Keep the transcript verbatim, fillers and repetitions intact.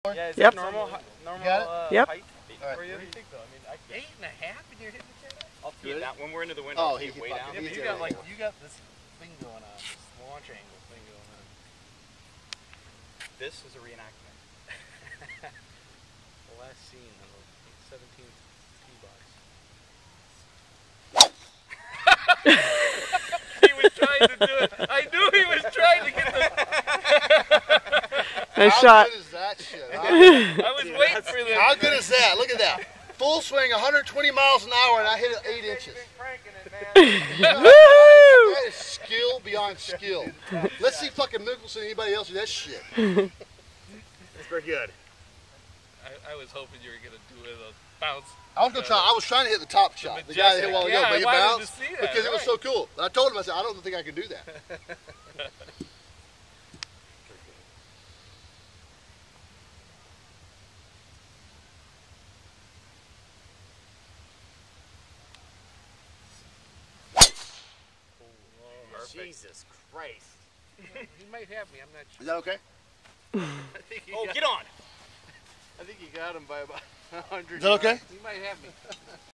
Yeah, is Yep. that normal, normal got it? uh, Yep. height Right. for you? What do you think though? I mean, I, Eight and a half and you're hitting the chair? I'll see it that when we're into the window. Oh, I'll see he- it he way fucking- down. Yeah, but He's you there got like, anymore. you got this thing going on, this launch angle thing going on. This is a reenactment. The last scene on the seventeenth tee box. He was trying to do it. I knew he was trying to get the... Nice How shot. good is that shit? Huh? I was waiting for this. How good is that? Look at that. Full swing, one hundred twenty miles an hour, and I hit it eight inches. That is skill beyond skill. Let's see fucking Mickelson and anybody else do that shit. It's pretty good. I, I was hoping you were going to do it a bounce. I was gonna try. I was trying to hit the top shot, the guy that hit a while ago, Yeah, but I he wanted to bounced see that, because it was right. so cool. And I told him, I said, I don't think I can do that. Jesus Christ. He might have me, I'm not sure. Is that okay? I think he Oh, got, get on. I think he got him by about a hundred. Is that okay? He might have me.